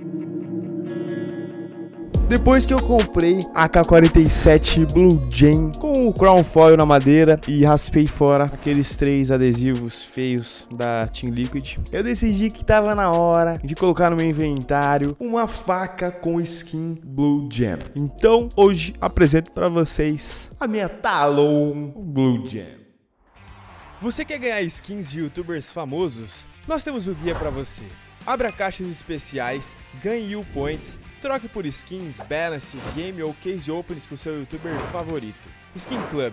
Depois que eu comprei a AK-47 Blue Jam com o Crown Foil na madeira e raspei fora aqueles 3 adesivos feios da Team Liquid, eu decidi que tava na hora de colocar no meu inventário uma faca com skin Blue Jam. Então hoje apresento para vocês a minha Talon Blue Jam. Você quer ganhar skins de youtubers famosos? Nós temos o guia para você. Abra caixas especiais, ganhe U-Points, troque por skins, balance, game ou case opens com seu youtuber favorito. Skin Club.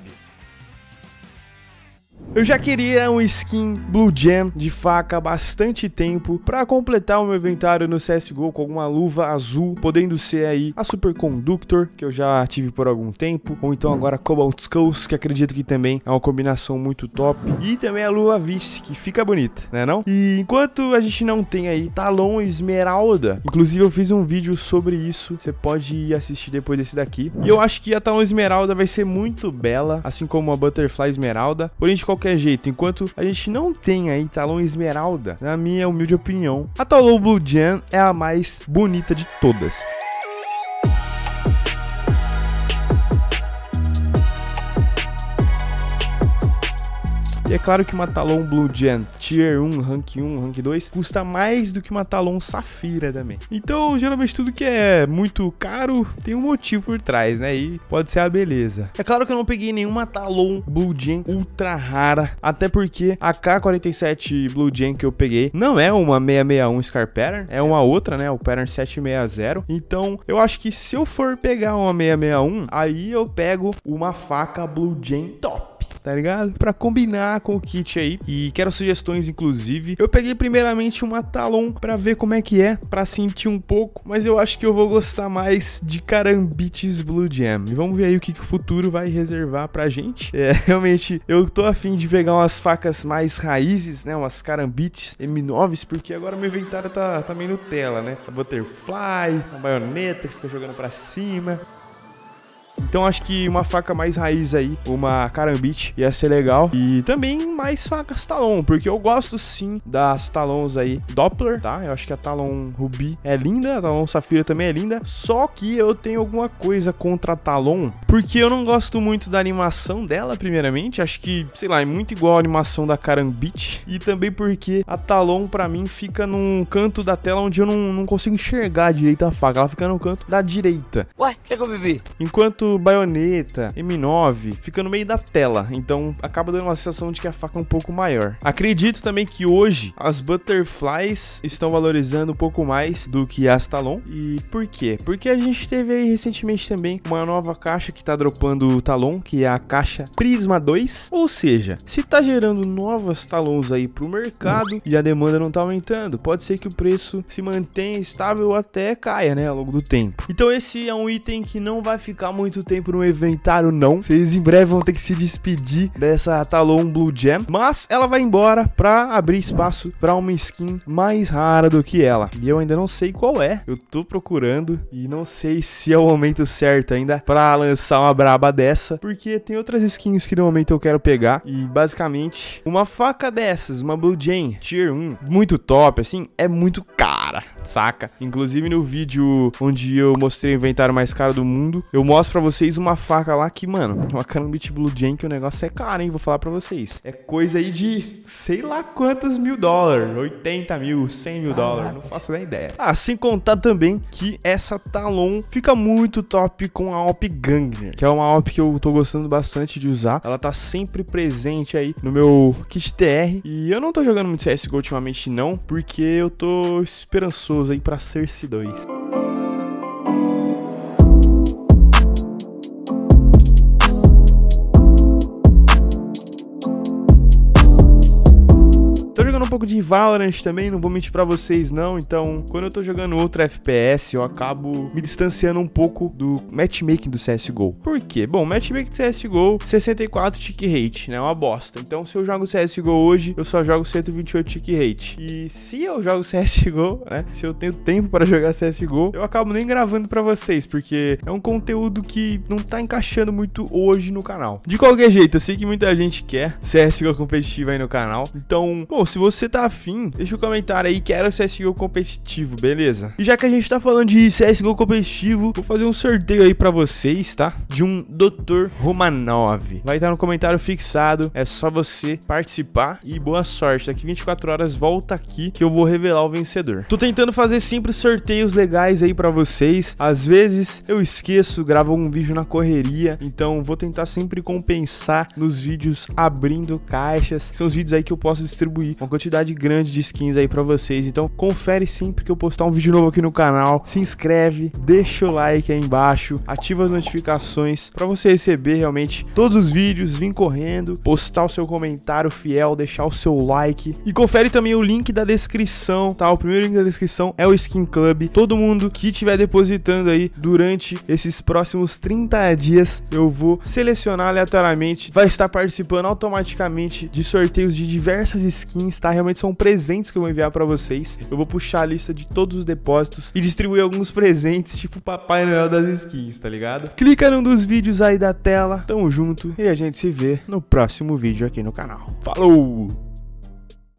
Eu já queria um skin Blue Jam de faca há bastante tempo para completar o meu inventário no CSGO com alguma luva azul, podendo ser aí a Super Conductor, que eu já tive por algum tempo, ou então agora a Cobalt Skulls, que acredito que também é uma combinação muito top, e também a luva Vice, que fica bonita, né não? E enquanto a gente não tem aí Talon Esmeralda, inclusive eu fiz um vídeo sobre isso, você pode ir assistir depois desse daqui, e eu acho que a Talon Esmeralda vai ser muito bela, assim como a Butterfly Esmeralda, porém de qualquer jeito, enquanto a gente não tem aí Talon Esmeralda, na minha humilde opinião, a Talon Blue Jam é a mais bonita de todas. E é claro que uma Talon Blue Jam Tier 1, Rank 1, Rank 2 custa mais do que uma Talon Safira também. Então, geralmente tudo que é muito caro tem um motivo por trás, né? E pode ser a beleza. É claro que eu não peguei nenhuma Talon Blue Jam ultra rara, até porque a K-47 Blue Jam que eu peguei não é uma 661 Scar Pattern, é uma outra, né? O Pattern 760. Então, eu acho que se eu for pegar uma 661, aí eu pego uma faca Blue Jam top, tá ligado? Pra combinar com o kit aí. E quero sugestões, inclusive. Eu peguei primeiramente uma Talon pra ver como é que é, pra sentir um pouco, mas eu acho que eu vou gostar mais de Carambites Blue Jam. E vamos ver aí o que o futuro vai reservar pra gente. Realmente, eu tô afim de pegar umas facas mais raízes, né? Umas Carambites M9s, porque agora meu inventário tá meio Nutella, né? A Butterfly, a baioneta que fica jogando pra cima. Então acho que uma faca mais raiz aí, uma Karambit, ia ser legal. E também mais facas Talon, porque eu gosto sim das Talons aí Doppler, tá? Eu acho que a Talon Ruby é linda, a Talon Safira também é linda. Só que eu tenho alguma coisa contra a Talon, porque eu não gosto muito da animação dela, primeiramente. Acho que, sei lá, é muito igual a animação da Karambit. E também porque a Talon pra mim fica num canto da tela onde eu não consigo enxergar direito a faca. Ela fica no canto da direita. Ué, o que eu bebi? Enquanto baioneta, M9 fica no meio da tela, então acaba dando uma sensação de que a faca é um pouco maior. Acredito também que hoje as Butterflies estão valorizando um pouco mais do que as Talon. E por quê? Porque a gente teve aí recentemente também uma nova caixa que tá dropando o Talon, que é a caixa Prisma 2, ou seja, se tá gerando novas Talons aí pro mercado e a demanda não tá aumentando, pode ser que o preço se mantenha estável ou até caia, né, ao longo do tempo. Então esse é um item que não vai ficar muito tempo no inventário, não. Vocês em breve vão ter que se despedir dessa Talon Blue Jam, mas ela vai embora pra abrir espaço pra uma skin mais rara do que ela. E eu ainda não sei qual é. Eu tô procurando e não sei se é o momento certo ainda pra lançar uma braba dessa, porque tem outras skins que no momento eu quero pegar. E basicamente, uma faca dessas, uma Blue Jam Tier 1, muito top, assim, é muito cara, saca? Inclusive no vídeo onde eu mostrei o inventário mais caro do mundo, eu mostro pra vocês uma faca lá que, mano, uma Karambit Blue Jam, que o negócio é caro, hein? Vou falar pra vocês. É coisa aí de sei lá quantos $1000, 80 mil, 100 mil dólares, não faço nem ideia. Ah, sem contar também que essa Talon fica muito top com a AWP Gangner, que é uma AWP que eu tô gostando bastante de usar. Ela tá sempre presente aí no meu kit TR. E eu não tô jogando muito CSGO ultimamente não, porque eu tô esperançoso aí pra Cersei 2. Tô jogando um pouco de Valorant também, não vou mentir pra vocês não, então quando eu tô jogando outro FPS, eu acabo me distanciando um pouco do matchmaking do CSGO. Por quê? Bom, matchmaking do CSGO, 64 tick rate, né, uma bosta. Então se eu jogo CSGO hoje, eu só jogo 128 tick rate. E se eu jogo CSGO, né, se eu tenho tempo pra jogar CSGO, eu acabo nem gravando pra vocês, porque é um conteúdo que não tá encaixando muito hoje no canal. De qualquer jeito, eu sei que muita gente quer CSGO competitivo aí no canal, então, bom, se você você tá afim, deixa um comentário aí, quero CSGO competitivo, beleza? E já que a gente tá falando de CSGO competitivo, vou fazer um sorteio aí pra vocês, tá? De um Dr. Romanov. Vai estar no comentário fixado, é só você participar e boa sorte. Daqui 24 horas volta aqui que eu vou revelar o vencedor. Tô tentando fazer sempre sorteios legais aí pra vocês. Às vezes eu esqueço, gravo um vídeo na correria, então vou tentar sempre compensar nos vídeos abrindo caixas. São os vídeos aí que eu posso distribuir uma quantidade grande de skins aí pra vocês. Então confere sempre que eu postar um vídeo novo aqui no canal. Se inscreve, deixa o like aí embaixo, ativa as notificações pra você receber realmente todos os vídeos, vir correndo, postar o seu comentário fiel, deixar o seu like. E confere também o link da descrição, tá? O primeiro link da descrição é o Skin Club. Todo mundo que estiver depositando aí durante esses próximos 30 dias, eu vou selecionar aleatoriamente, vai estar participando automaticamente de sorteios de diversas skins, tá? Realmente são presentes que eu vou enviar pra vocês. Eu vou puxar a lista de todos os depósitos e distribuir alguns presentes, tipo o Papai Noel das skins, tá ligado? Clica num dos vídeos aí da tela, tamo junto e a gente se vê no próximo vídeo aqui no canal. Falou!